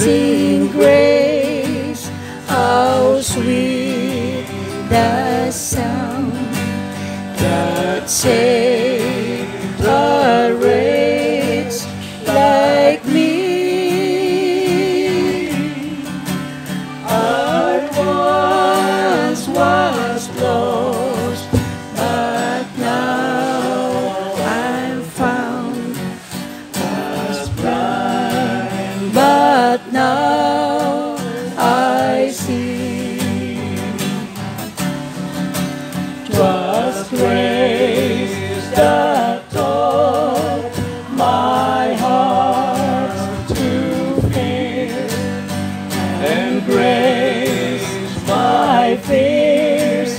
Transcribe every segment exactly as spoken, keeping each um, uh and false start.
Amazing grace, how sweet the sound that saved a wretch like me. I once was lost, but now I'm found. Was blind, but now I see. 'Twas grace that taught my heart to fear, and grace my fears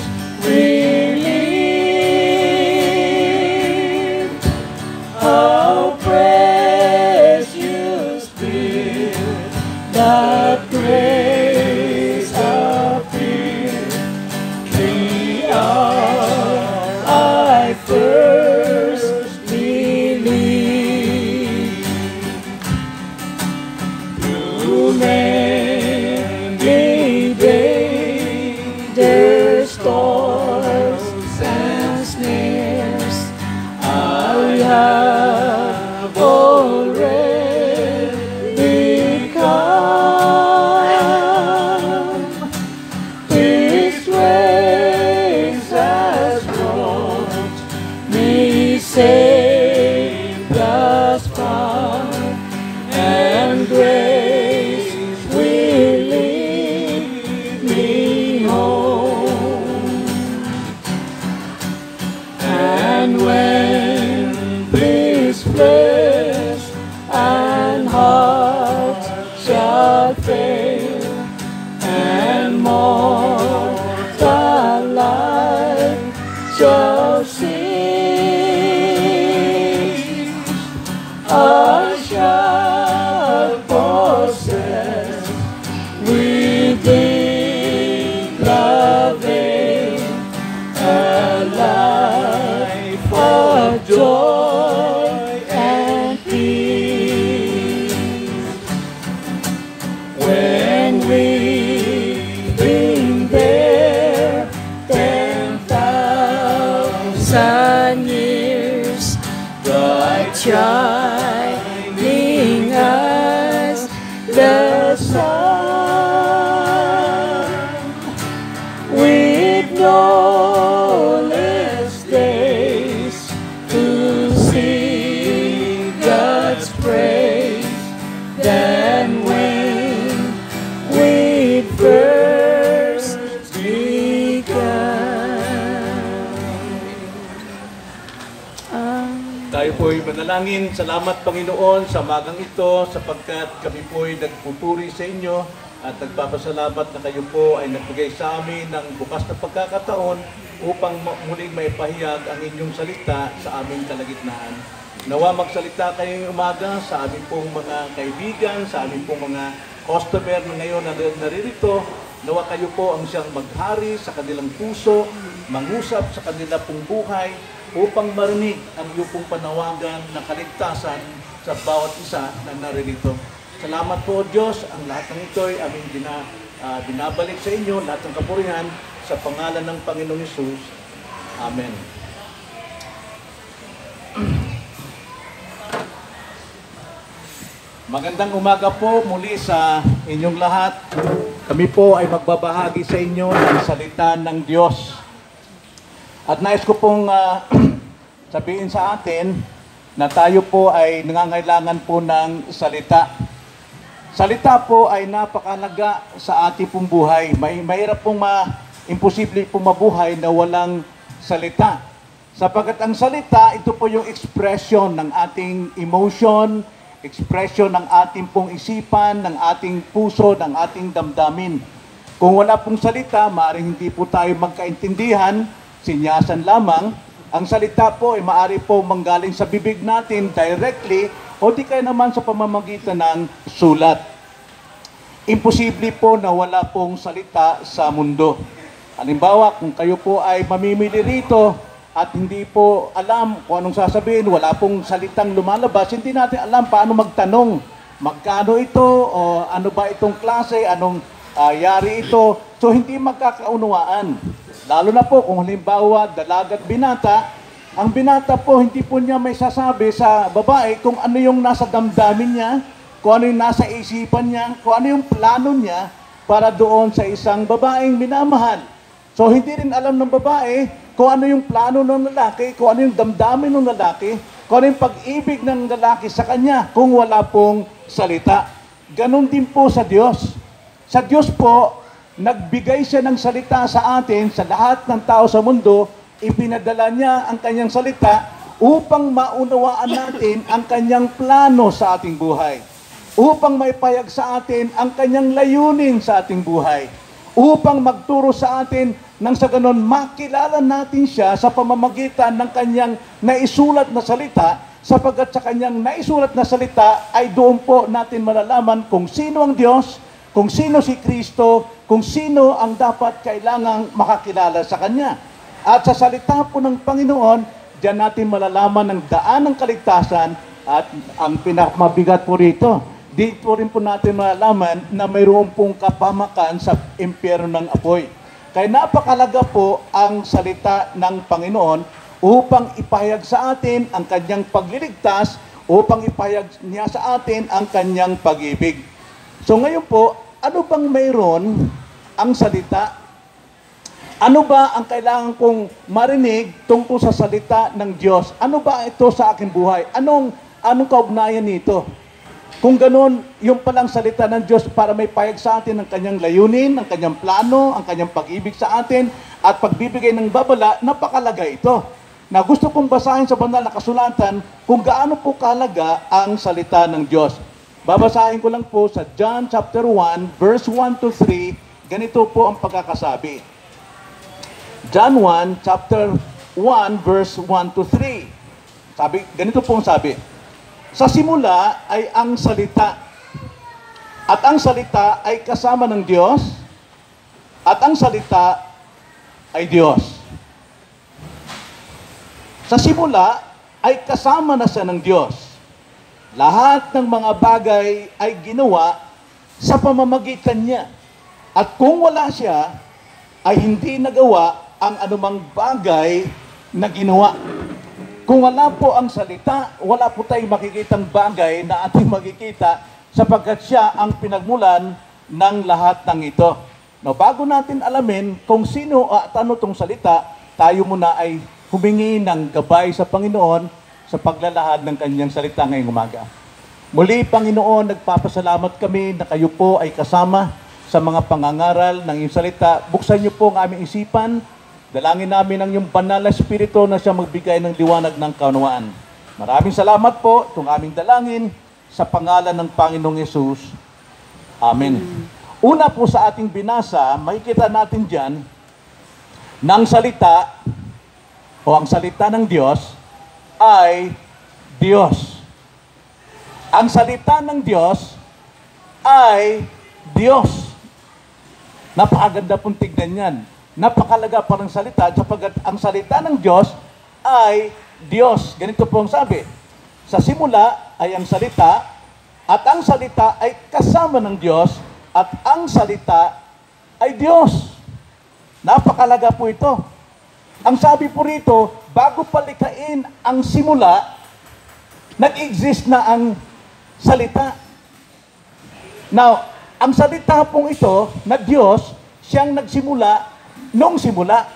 relieved. How precious did that grace appear the hour I first believed. Through many days, their storms and snares, I have already come. His grace has brought me safe thus far, and grace will lead me home. And when this flesh and heart shall fail, and mortal life shall cease, I shall possess within the veil a life of joy and peace. When we've been there ten thousand years, bright shining as the sun, with no less days to sing God's praise than when we first began. Tayo po'y manalangin. Salamat Panginoon sa magang ito sapagkat kami po'y nagpupuri sa inyo at nagpapasalamat na kayo po ay nagbigay sa amin ng bukas na pagkakataon upang muling maipahayag ang inyong salita sa aming kalagitnaan. Nawa magsalita kayong umaga sa aming pong mga kaibigan, sa aming pong mga customer na ngayon na naririto. Nawa kayo po ang siyang maghari sa kanilang puso, mangusap sa kanila pong buhay, upang marinig ang iyong pong panawagan ng kaligtasan sa bawat isa na naririto. Salamat po Diyos, ang lahat ng ito ay aming bina, uh, binabalik sa inyo, lahat ng kapurihan sa pangalan ng Panginoong Hesus. Amen. Magandang umaga po muli sa inyong lahat. Kami po ay magbabahagi sa inyo ng salita ng Diyos. At nais ko pong uh, sabihin sa atin na tayo po ay nangangailangan po ng salita. Salita po ay napakahalaga sa ating pong buhay. May mahirap pong ma, imposible pong mabuhay na walang salita. Sapagkat ang salita, ito po yung expression ng ating emotion, expression ng ating pong isipan, ng ating puso, ng ating damdamin. Kung wala pong salita, maaaring hindi po tayo magkaintindihan, sinyasan lamang. Ang salita po ay maaari po manggaling sa bibig natin directly o di kaya naman sa pamamagitan ng sulat. Imposible po na wala pong salita sa mundo. Halimbawa, kung kayo po ay mamimili rito at hindi po alam kung anong sasabihin, wala pong salitang lumalabas, hindi natin alam paano magtanong magkano ito, o ano ba itong klase, anong ah, yari ito. So hindi magkakaunawaan. Lalo na po kung halimbawa dalaga at binata, ang binata po hindi po niya may sasabi sa babae kung ano yung nasa damdamin niya, kung ano yung nasa isipan niya, kung ano yung plano niya para doon sa isang babaeng minamahal. So hindi rin alam ng babae kung ano yung plano ng lalaki, kung ano yung damdamin ng lalaki, kung ano yung pag-ibig ng lalaki sa kanya kung wala pong salita. Ganon din po sa Diyos. Sa Diyos po, nagbigay siya ng salita sa atin, sa lahat ng tao sa mundo, ipinadala niya ang kanyang salita upang maunawaan natin ang kanyang plano sa ating buhay. Upang maipayag sa atin ang kanyang layunin sa ating buhay. Upang magturo sa atin nang sa ganon makilala natin siya sa pamamagitan ng kanyang naisulat na salita, sapagkat sa kanyang naisulat na salita ay doon po natin malalaman kung sino ang Diyos, kung sino si Kristo, kung sino ang dapat kailangang makakilala sa Kanya. At sa salita po ng Panginoon, diyan natin malalaman ang daan ng kaligtasan at ang pinakamabigat po rito. Dito rin po natin malalaman na mayroon pong kapamakan sa impyerno ng apoy. Kaya napakalaga po ang salita ng Panginoon upang ipahayag sa atin ang Kanyang pagliligtas, upang ipahayag niya sa atin ang Kanyang pag-ibig. So ngayon po, ano bang mayroon ang salita? Ano ba ang kailangan kong marinig tungkol sa salita ng Diyos? Ano ba ito sa aking buhay? Anong, anong kaugnayan nito? Kung ganun, yung palang salita ng Diyos para may payag sa atin ang kanyang layunin, ang kanyang plano, ang kanyang pag-ibig sa atin, at pagbibigay ng babala, napakalaga ito. Na gusto kong basahin sa banal na kasulatan kung gaano po kahalaga ang salita ng Diyos. Babasahin ko lang po sa John chapter one, verse one to three, ganito po ang pagkakasabi. John one, chapter one, verse one to three. Sabi, ganito po ang sabi. Sa simula ay ang salita, at ang salita ay kasama ng Diyos, at ang salita ay Diyos. Sa simula ay kasama na siya ng Diyos. Lahat ng mga bagay ay ginawa sa pamamagitan niya. At kung wala siya, ay hindi nagawa ang anumang bagay na ginawa. Kung wala po ang salita, wala po tayong makikitang bagay na ating makikita sapagkat siya ang pinagmulan ng lahat ng ito. No, bago natin alamin kung sino at ano tong salita, tayo muna ay humingi ng gabay sa Panginoon sa paglalahad ng kanyang salita ngayong umaga. Muli, Panginoon, nagpapasalamat kami na kayo po ay kasama sa mga pangangaral ng iyong salita. Buksan niyo po ang aming isipan. Dalangin namin ang iyong banal na espiritu na siya magbigay ng liwanag ng kaunawaan. Maraming salamat po itong aming dalangin sa pangalan ng Panginoong Yesus. Amen. Una po sa ating binasa, makikita natin dyan ng salita o ang salita ng Diyos ay Diyos. Ang salita ng Diyos ay Diyos. Napakaganda pong tignan yan. Napakalaga pa ng salita sapagkat ang salita ng Diyos ay Diyos. Ganito po ang sabi. Sa simula ay ang salita, at ang salita ay kasama ng Diyos, at ang salita ay Diyos. Napakalaga po ito. Ang sabi po rito, bago palikain ang simula, nag-exist na ang salita. Now, ang salita pong ito na Diyos, siyang nagsimula noong simula.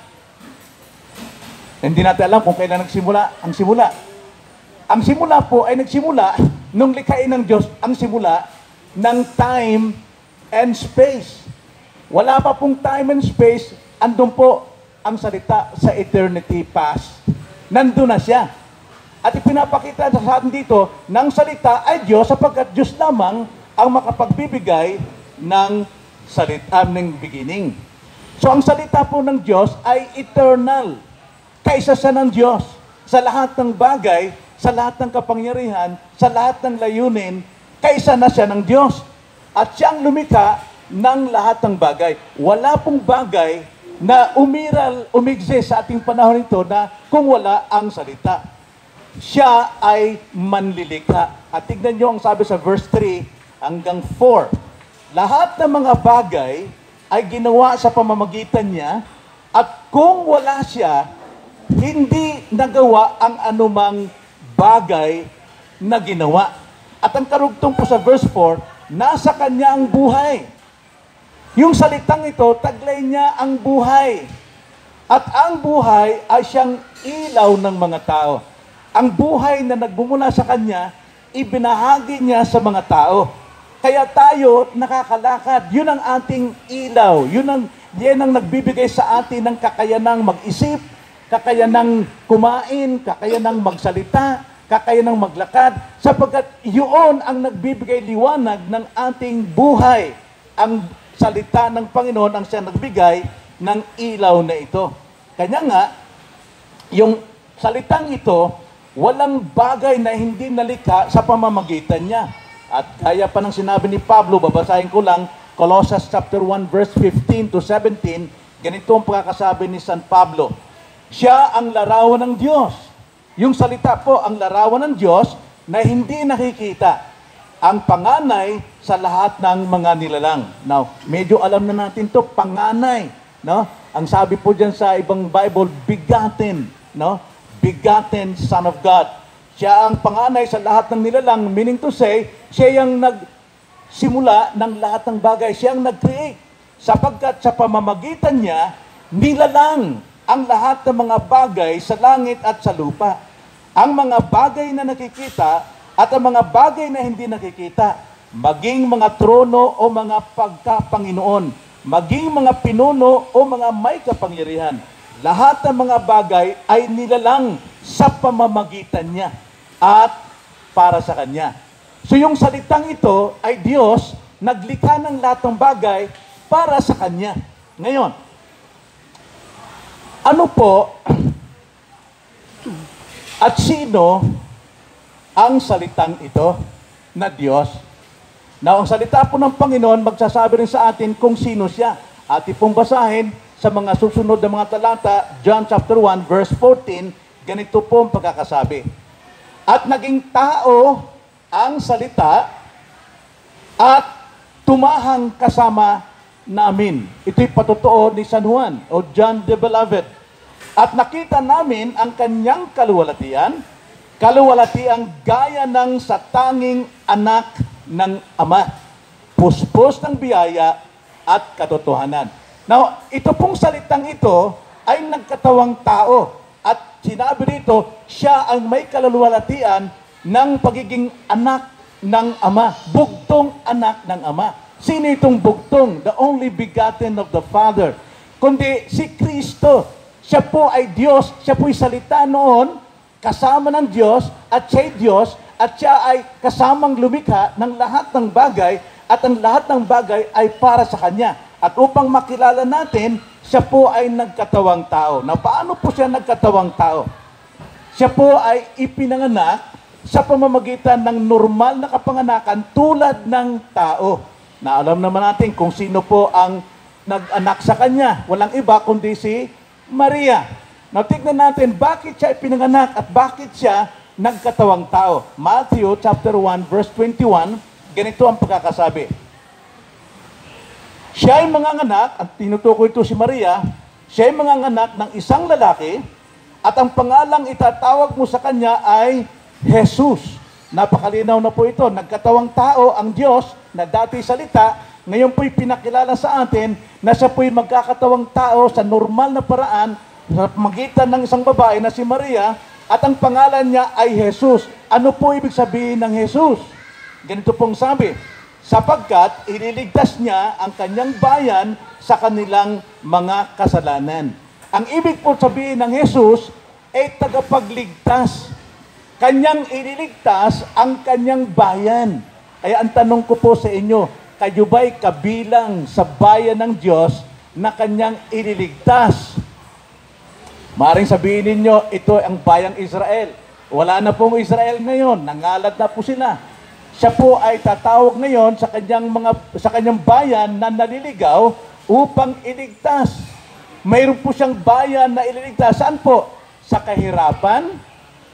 Hindi natin alam kung kailan nagsimula ang simula. Ang simula po ay nagsimula nung likhain ng Diyos ang simula ng time and space. Wala pa pong time and space, andun po ang salita sa eternity past. Nandun na siya. At ipinapakita sa atin dito, ng salita ay Diyos sapagkat Diyos lamang ang makapagbibigay ng salita ng beginning. So ang salita po ng Diyos ay eternal. Kaisa siya ng Diyos sa lahat ng bagay, sa lahat ng kapangyarihan, sa lahat ng layunin, kaisa na siya ng Diyos. At siyang lumikha ng lahat ng bagay. Wala pong bagay na umiral, umigse sa ating panahon ito na kung wala ang salita. siya ay manlilikha. At tignan nyo ang sabi sa verse three hanggang four. Lahat ng mga bagay ay ginawa sa pamamagitan niya, at kung wala siya, hindi nagawa ang anumang bagay na ginawa. At ang karugtong po sa verse four, nasa kanya ang buhay. Yung salitang ito, taglay niya ang buhay. At ang buhay ay siyang ilaw ng mga tao. Ang buhay na nagbumula sa kanya, ibinahagi niya sa mga tao. Kaya tayo nakakalakad. Yun ang ating ilaw. Yun ang, yan ang nagbibigay sa atin ng kakayanang mag-isip, kakayanang kumain, kakayanang magsalita, kakayanang maglakad, sapagkat yun ang nagbibigay liwanag ng ating buhay. Ang salita ng Panginoon ang siya nagbigay ng ilaw na ito. Kanya nga, yung salitang ito, walang bagay na hindi nalikha sa pamamagitan niya. At kaya pa ng sinabi ni Pablo, babasahin ko lang, Colossians chapter one verse fifteen to seventeen, ganito ang pagkakasabi ni San Pablo. Siya ang larawan ng Diyos. Yung salita po, ang larawan ng Diyos na hindi nakikita. Ang panganay sa lahat ng mga nilalang. Now, medyo alam na natin to, panganay. No? Ang sabi po dyan sa ibang Bible, begotten. No? Begotten Son of God. Siya ang panganay sa lahat ng nilalang, meaning to say, siya yung nagsimula ng lahat ng bagay. Siya ang nag-create. Sapagkat sa pamamagitan niya, nilalang ang lahat ng mga bagay sa langit at sa lupa. Ang mga bagay na nakikita at ang mga bagay na hindi nakikita, maging mga trono o mga pagkapanginoon, maging mga pinuno o mga may kapangyarihan, lahat ng mga bagay ay nilalang sa pamamagitan niya at para sa Kanya. So yung salitang ito ay Diyos naglikha ng lahat ng bagay para sa Kanya. Ngayon, ano po at sino ang salitang ito na Diyos? Now, ang salita po ng Panginoon, magsasabi rin sa atin kung sino siya. Ating pong basahin sa mga susunod na mga talata, John chapter one, verse fourteen, ganito po ang pagkakasabi. At naging tao ang salita at tumahang kasama namin. Ito'y patotoo ni San Juan o John the Beloved. At nakita namin ang kanyang kaluwalhatian, kaluwalhatiang gaya ng sa tanging anak ng Ama, puspos ng biyaya at katotohanan. Now, ito pong salitang ito ay nagkatawang tao. At sinabi dito, siya ang may kaluwalhatian ng pagiging anak ng Ama, bugtong anak ng Ama. Sino itong bugtong? The only begotten of the Father. Kundi si Kristo. Siya po ay Diyos, siya po ay salita noon, kasama ng Diyos, at siya'y Diyos, at siya ay kasamang lumikha ng lahat ng bagay, at ang lahat ng bagay ay para sa Kanya. At upang makilala natin, siya po ay nagkatawang tao. Na paano po siya nagkatawang tao? Siya po ay ipinanganak sa pamamagitan ng normal na kapanganakan tulad ng tao. Na alam naman natin kung sino po ang nag-anak sa Kanya. Walang iba kundi si Maria. Now, tignan natin bakit siya ipinanganak at bakit siya nagkatawang tao. Matthew chapter one verse twenty-one, ganito ang pagkakasabi. Siya ay manganganak, at tinutukoy ito si Maria, siya ay manganganak ng isang lalaki, at ang pangalang itatawag mo sa kanya ay Jesus. Napakalinaw na po ito. Nagkatawang tao ang Diyos na dati salita, ngayon po'y pinakilala sa atin na siya po'y magkakatawang tao sa normal na paraan sa magitan ng isang babae na si Maria, at ang pangalan niya ay Jesus. Ano po ibig sabihin ng Jesus? Ganito pong sabi, sapagkat ililigtas niya ang kanyang bayan sa kanilang mga kasalanan. Ang ibig po sabihin ng Jesus ay tagapagligtas. Kanyang ililigtas ang kanyang bayan. Kaya ang tanong ko po sa inyo, kayo ba'y kabilang sa bayan ng Diyos na kanyang ililigtas? Maring sabihin ninyo, ito ang bayang Israel. Wala na pong Israel ngayon, nangalad na po sila. Siya po ay tatawag ngayon sa kanyang mga sa kanyang bayan na naliligaw upang iligtas. Mayroon po siyang bayan na ililigtas. Saan po? Sa kahirapan,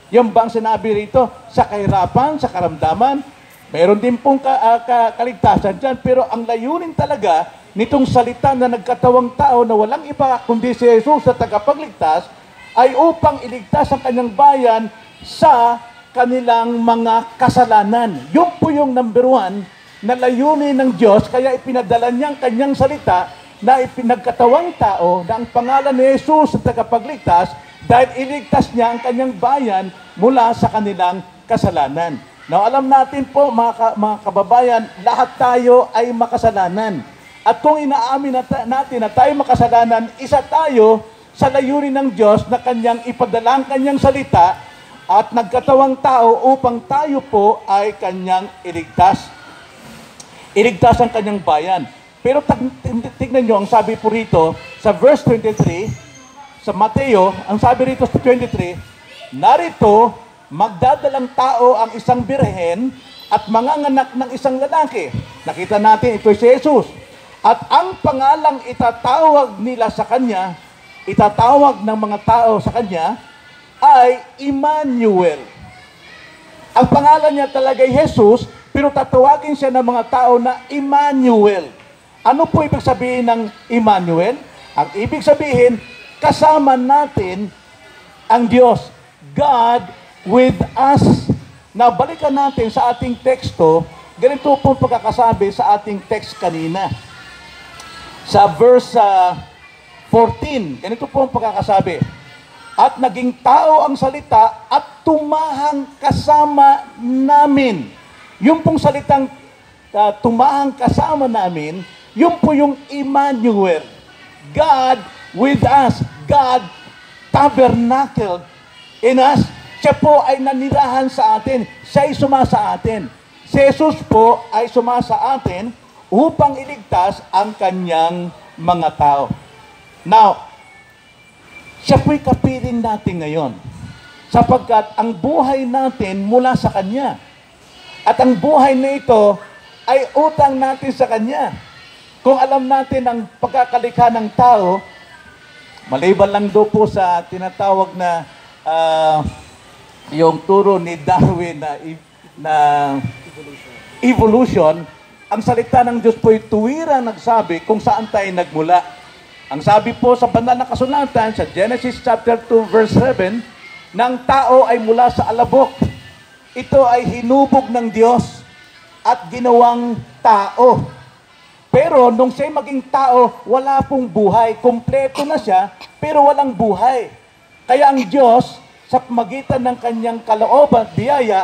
Yung bang sinabi rito, sa kahirapan, sa karamdaman, mayroon din pong ka, uh, ka, kaligtasan dyan. Pero ang layunin talaga nitong salita na nagkatawang tao na walang iba kundi si Jesus na tagapagligtas ay upang iligtas ang kanyang bayan sa kanilang mga kasalanan. Yun po yung number one na layunin ng Diyos, kaya ipinadala niya ang kanyang salita na ipinagkatawang tao na ang pangalan ni Jesus na tagapagligtas dahil iligtas niya ang kanyang bayan mula sa kanilang kasalanan. Now, alam natin po mga, ka, mga kababayan, lahat tayo ay makasalanan. At kung inaamin natin na tayo makasalanan, isa tayo sa layunin ng Diyos na kanyang ipadala ang kanyang salita at nagkatawang tao upang tayo po ay kanyang iligtas. Iligtas ang kanyang bayan. Pero tignan nyo, ang sabi po rito sa verse twenty-three, sa Mateo, ang sabi rito sa twenty-three, narito, magdadalang tao ang isang birhen at manganganak ng isang lalaki. Nakita natin, ito si Jesus. At ang pangalang itatawag nila sa kanya, itatawag ng mga tao sa kanya, ay Emmanuel. Ang pangalan niya talaga ay Jesus, pero tatawagin siya ng mga tao na Emmanuel. Ano po ibig sabihin ng Emmanuel? Ang ibig sabihin, kasama natin ang Diyos. God with us. Now, balikan natin sa ating teksto, ganito po pagkakasabi sa ating text kanina. Sa verse uh, fourteen, ganito po ang pagkakasabi. At naging tao ang salita at tumahang kasama namin. Yung pong salitang uh, tumahang kasama namin, yung po yung Emmanuel. God with us. God tabernacled in us. Siya po ay nanirahan sa atin. Siya ay sumasa atin. Si Jesus po ay sumasa atin upang iligtas ang kanyang mga tao. Now, siya po'y kapiling natin ngayon. Sapagkat ang buhay natin mula sa Kanya. At ang buhay na ito ay utang natin sa Kanya. Kung alam natin ang pagkakalikha ng tao, maliban lang do po sa tinatawag na uh, yung turo ni Darwin na, na evolution, ang salita ng Diyos po'y tuwirang nagsabi kung saan tayo nagmula. Ang sabi po sa banal na kasulatan, sa Genesis chapter two verse seven, ng tao ay mula sa alabok. Ito ay hinubog ng Diyos at ginawang tao. Pero nung siya maging tao, wala pong buhay. Kompleto na siya, pero walang buhay. Kaya ang Diyos, sa pamagitan ng kanyang kalooban at biyaya,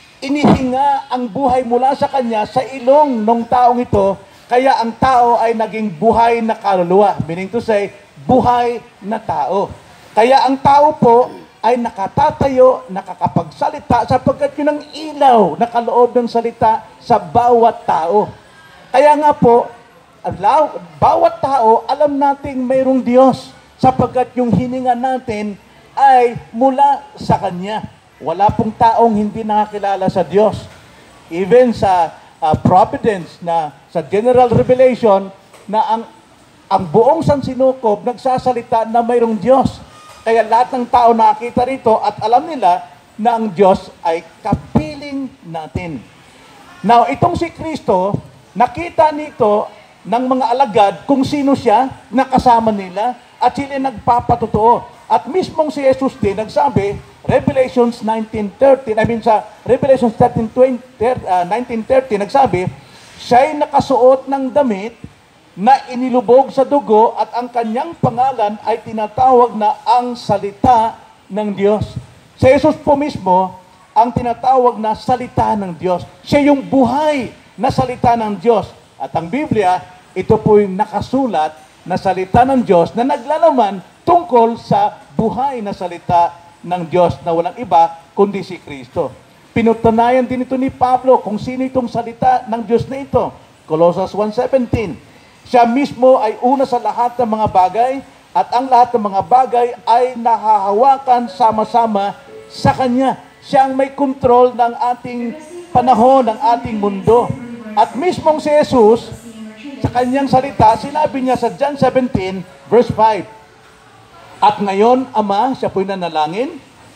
inihinga ang buhay mula sa kanya sa ilong ng taong ito, kaya ang tao ay naging buhay na kaluluwa. Meaning to say, buhay na tao. Kaya ang tao po ay nakatatayo, nakakapagsalita, sapagkat yun ang ilaw na kaloob ng salita sa bawat tao. Kaya nga po, alaw, bawat tao, alam nating mayroong Diyos, sapagkat yung hininga natin ay mula sa Kanya. Wala pong taong hindi nakakilala sa Diyos. Even sa uh, providence na sa general revelation na ang ang buong sansinukob nagsasalita na mayroong Diyos. Kaya lahat ng tao nakakita rito at alam nila na ang Diyos ay kapiling natin. Now, itong si Kristo, nakita nito ng mga alagad kung sino siya, nakasama nila, at sila nagpapatotoo. At mismong si Jesus din nagsabi, Revelations nineteen thirty, I mean sa Revelations thirteen twenty, uh, nineteen thirty, nagsabi, siya'y nakasuot ng damit na inilubog sa dugo at ang kanyang pangalan ay tinatawag na ang salita ng Diyos. Si Jesus po mismo ang tinatawag na salita ng Diyos. Siya yung buhay na salita ng Diyos. At ang Biblia, ito po yung nakasulat na salita ng Diyos na naglalaman tungkol sa buhay na salita ng Diyos na walang iba kundi si Kristo. Pinutunayan din ito ni Pablo kung sino itong salita ng Diyos na ito. Colossians one seventeen. Siya mismo ay una sa lahat ng mga bagay at ang lahat ng mga bagay ay nahahawakan sama-sama sa Kanya. Siya ang may kontrol ng ating panahon, ng ating mundo. At mismong si Jesus, sa Kanyang salita, sinabi niya sa John seventeen, verse five, at ngayon, Ama, siya po'y nanalangin,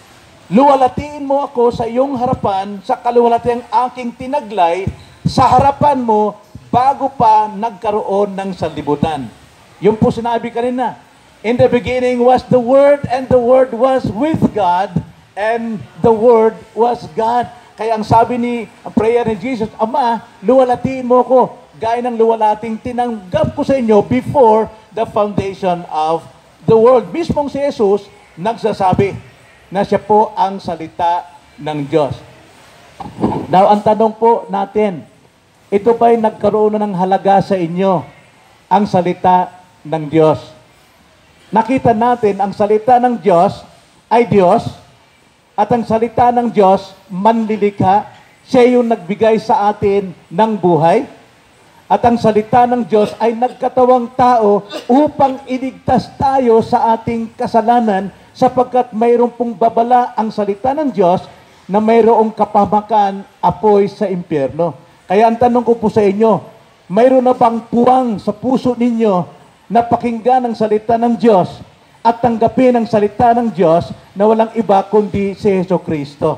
luwalatiin mo ako sa iyong harapan, sa kaluwalhatiang aking tinaglay, sa harapan mo, bago pa nagkaroon ng sanlibutan. Yung po sinabi kanina, in the beginning was the Word, and the Word was with God, and the Word was God. Kaya ang sabi ni, ang prayer ni Jesus, Ama, luwalatiin mo ko, gaya ng luwalating tinanggap ko sa inyo before the foundation of the world. Mismong si Jesus nagsasabi na siya po ang salita ng Diyos. Now, ang tanong po natin, ito ba'y nagkaroon na ng halaga sa inyo, ang salita ng Diyos? Nakita natin, ang salita ng Diyos ay Diyos, at ang salita ng Diyos, manlilikha, siya yung nagbigay sa atin ng buhay, at ang salita ng Diyos ay nagkatawang tao upang iligtas tayo sa ating kasalanan, sapagkat mayroon pong babala ang salita ng Diyos na mayroong kapamakan, apoy sa impyerno. Kaya ang tanong ko po sa inyo, mayroon na bang puwang sa puso ninyo na pakinggan ang salita ng Diyos at tanggapin ang salita ng Diyos na walang iba kundi si Jesucristo?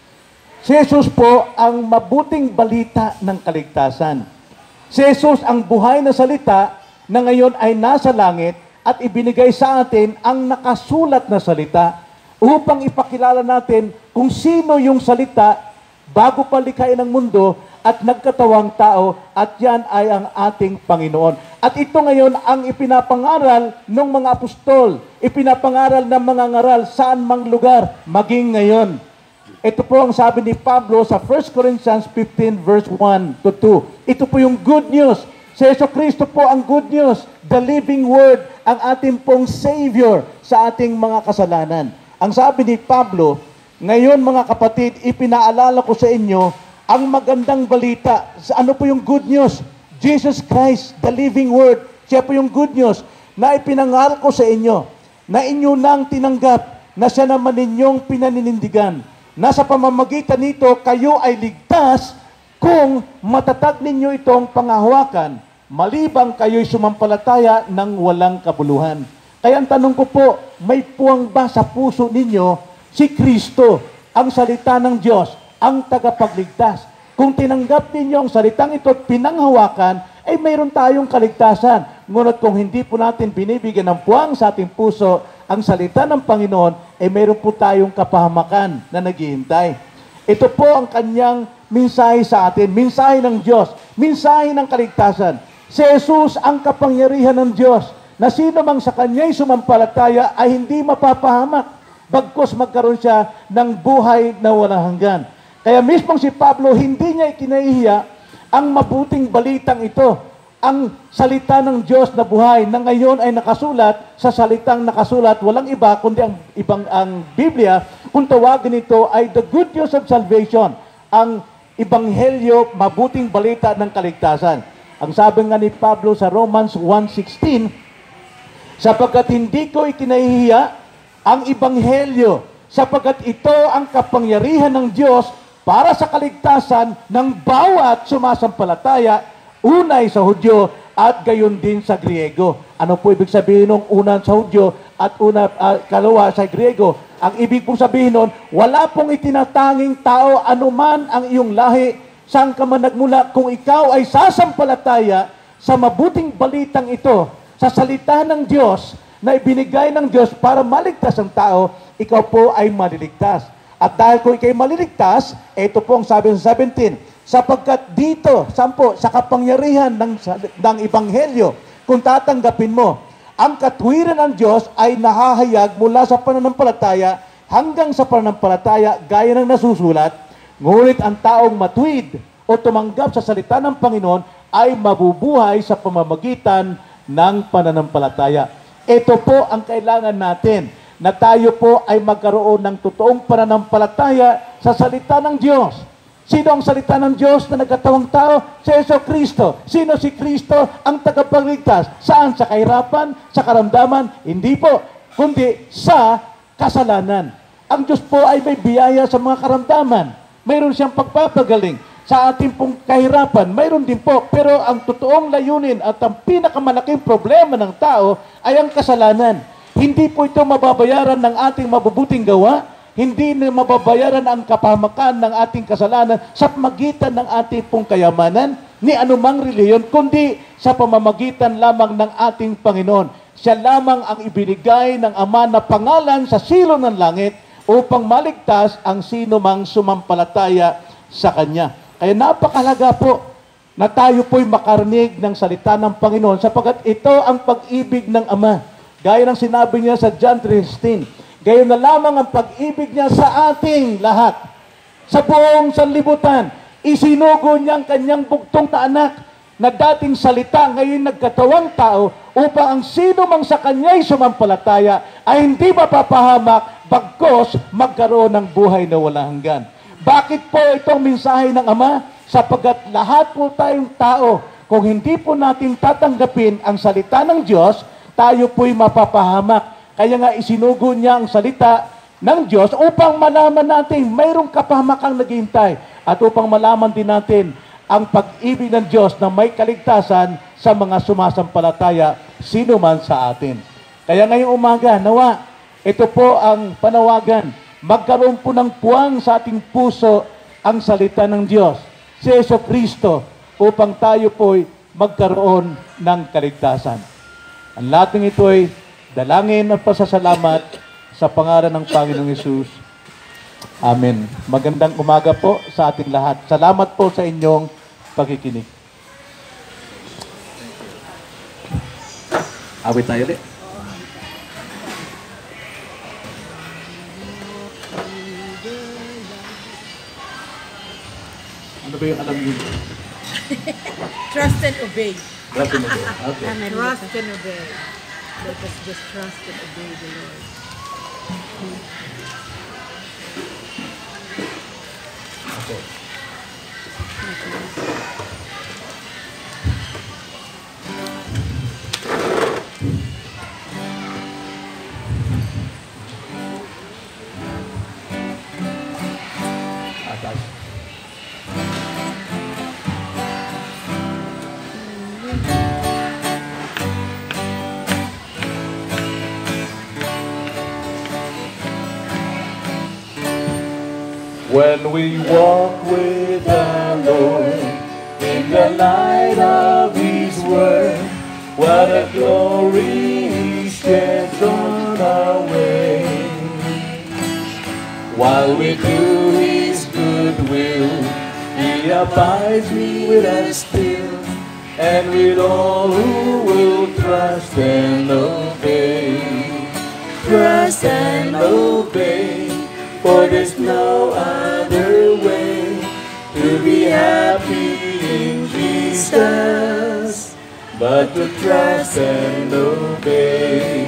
Si Jesus po ang mabuting balita ng kaligtasan. Si Jesus ang buhay na salita na ngayon ay nasa langit at ibinigay sa atin ang nakasulat na salita upang ipakilala natin kung sino yung salita bago palikhain ang mundo at nagkatawang tao, at yan ay ang ating Panginoon. At ito ngayon ang ipinapangaral ng mga apostol, ipinapangaral ng mga ngaral saan mang lugar, maging ngayon. Ito po ang sabi ni Pablo sa First Corinthians fifteen verse one to two. Ito po yung good news. Si Jesucristo po ang good news, the living word, ang ating pong Savior sa ating mga kasalanan. Ang sabi ni Pablo, ngayon mga kapatid, ipinaalala ko sa inyo ang magandang balita. Ano po yung good news? Jesus Christ, the living word. Siya po yung good news na ipinangaral ko sa inyo, na inyo nang tinanggap, na siya naman ninyong pinaninindigan. Na sa pamamagitan nito, kayo ay ligtas kung matatag ninyo itong pangahawakan, malibang kayo'y sumampalataya ng walang kabuluhan. Kaya ang tanong ko po, may puwang ba sa puso ninyo si Kristo, ang salita ng Diyos, ang tagapagligtas? Kung tinanggap ninyo ang salitang ito at pinanghawakan, ay mayroon tayong kaligtasan. Ngunit kung hindi po natin binibigyan ng puwang sa ating puso ang salita ng Panginoon, ay mayroon po tayong kapahamakan na naghihintay. Ito po ang kanyang mensahe sa atin, mensahe ng Diyos, mensahe ng kaligtasan. Si Jesus ang kapangyarihan ng Diyos, na sino mang sa kanya'y sumampalataya ay hindi mapapahamak, bagkus magkaroon siya ng buhay na walang hanggan. Kaya mismong si Pablo, hindi niya ikinahihiya ang mabuting balitang ito, ang salita ng Diyos na buhay na ngayon ay nakasulat sa salitang nakasulat, walang iba kundi ang ibang ang Biblia, kung tawagin ito ay the good news of salvation, ang ebanghelyo, mabuting balita ng kaligtasan. Ang sabi nga ni Pablo sa Romans one sixteen, sapagkat hindi ko ikinahihiya ang ebanghelyo, sapagkat ito ang kapangyarihan ng Diyos para sa kaligtasan ng bawat sumasampalataya, unay sa Hudyo at gayon din sa Griego. Ano po ibig sabihin ng una sa Hudyo at una uh, kalawa sa Griego? Ang ibig pong sabihin nun, wala pong itinatanging tao, anuman ang iyong lahi, saan ka man nagmula, kung ikaw ay sasampalataya sa mabuting balitang ito, sa salita ng Diyos, na ibinigay ng Diyos para maligtas ang tao, ikaw po ay maliligtas. At dahil kung ikaw ay maliligtas, ito po ang sabi sa seventeen, sapagkat dito, sampo, sa kapangyarihan ng, ng Ebanghelyo, kung tatanggapin mo, ang katwiran ng Diyos ay nahahayag mula sa pananampalataya hanggang sa pananampalataya gaya ng nasusulat, ngunit ang taong matuwid o tumanggap sa salita ng Panginoon ay mabubuhay sa pamamagitan ng pananampalataya. Ito po ang kailangan natin, na tayo po ay magkaroon ng totoong pananampalataya sa salita ng Diyos. Sino ang salita ng Diyos na nagkatawang tao? Si Jesucristo. Sino si Kristo? Ang tagapagligtas. Saan? Sa kahirapan? Sa karamdaman? Hindi po. Kundi sa kasalanan. Ang Diyos po ay may biyaya sa mga karamdaman. Mayroon siyang pagpapagaling. Sa ating pong kahirapan, mayroon din po. Pero ang totoong layunin at ang pinakamalaking problema ng tao ay ang kasalanan. Hindi po ito mababayaran ng ating mabubuting gawa. hindi na mababayaran ang kapahamakan ng ating kasalanan sa pamagitan ng ating pong kayamanan ni anumang reliyon, kundi sa pamamagitan lamang ng ating Panginoon. Siya lamang ang ibinigay ng Ama na pangalan sa silong ng langit upang maligtas ang sino mang sumampalataya sa Kanya. Kaya napakalaga po na tayo po'y makarinig ng salita ng Panginoon sapagkat ito ang pag-ibig ng Ama. Gaya ng sinabi niya sa John three sixteen, gayon na lamang ang pag-ibig niya sa ating lahat. Sa buong sanlibutan, isinugo niya ang kanyang bugtong na anak na dating salita, ngayon nagkatawang tao upang ang sino mang sa kanya'y sumampalataya ay hindi mapapahamak, bagkos magkaroon ng buhay na walang hanggan. Bakit po itong mensahe ng Ama? Sapagkat lahat po tayong tao, kung hindi po natin tatanggapin ang salita ng Diyos, tayo po'y mapapahamak. Kaya nga isinugo niya ang salita ng Diyos upang malaman natin mayroong kapahamakang naghihintay at upang malaman din natin ang pag-ibig ng Diyos na may kaligtasan sa mga sumasampalataya, sino man sa atin. Kaya ngayong umaga, nawa, ito po ang panawagan. Magkaroon po ng puwang sa ating puso ang salita ng Diyos, si Jesucristo, upang tayo po'y magkaroon ng kaligtasan. Ang lahat ng ito ay dalangin at pasasalamat sa pangalan ng Panginoong Hesus. Amen. Magandang umaga po sa ating lahat. Salamat po sa inyong pakikinig. Awit tayo ulit. Ano ba yung alam niyo? Trust and obey. Trust and obey. Okay. Trust and obey. Let us just trust and obey the Lord. Okay. Atas. When we walk with the Lord in the light of His Word, what a glory He sheds on our way. While we do His good will, He abides with us still, and with all who will trust and obey. Trust and obey. For there's no other way to be happy in Jesus but to trust and obey.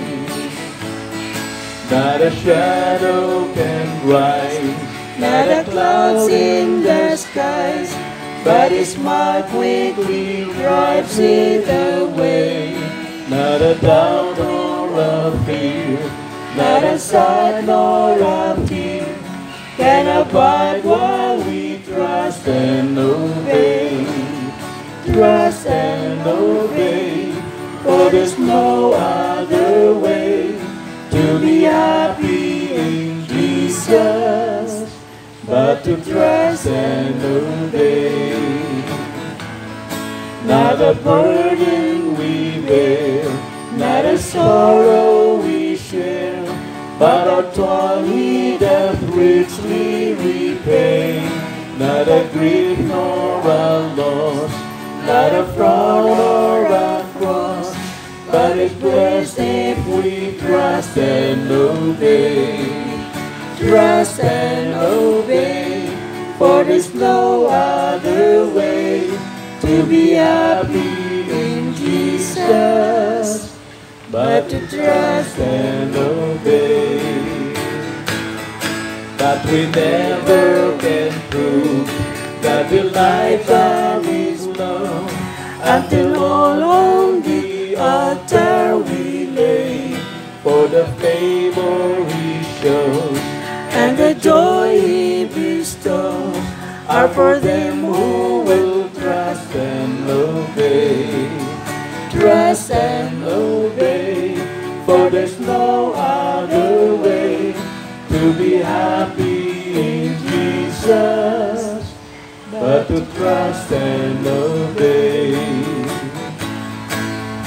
Not a shadow can rise, not a cloud in the skies, but His smile quickly drives it away. Not a doubt or a fear, not a sight nor a tear can abide while we trust and obey. Trust and obey, for there's no other way to be happy in Jesus but to trust and obey. Not a burden we bear, not a sorrow we share, but our toil He doth richly repay. Not a grief nor a loss, not a frown or a cross, but it's blessed if we trust and obey. Trust and obey, for there's no other way to be happy in Jesus but to trust and obey. But we never can prove that the light of His love until all on the altar we lay. For the favor He shows and the joy He bestows are for them who will trust and obey. Trust and obey, for there's no other way to be happy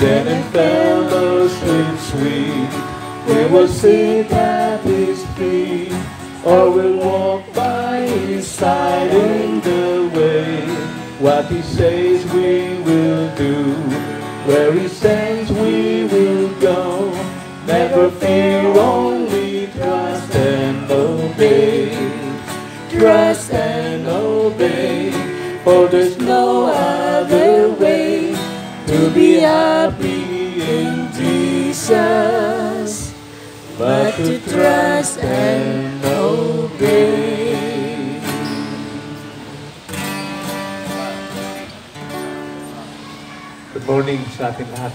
Then in fellowship sweet, we will sit at His feet, or we'll walk by His side in the way. What He says we will do, where He sends we will go. Never fear, only trust and obey. Trust and obey, for there's no other way to be happy in Jesus, but to trust and obey. Good morning sa ating lahat.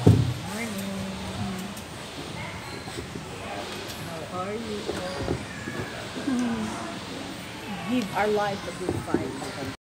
How are you? Give our life a good fight.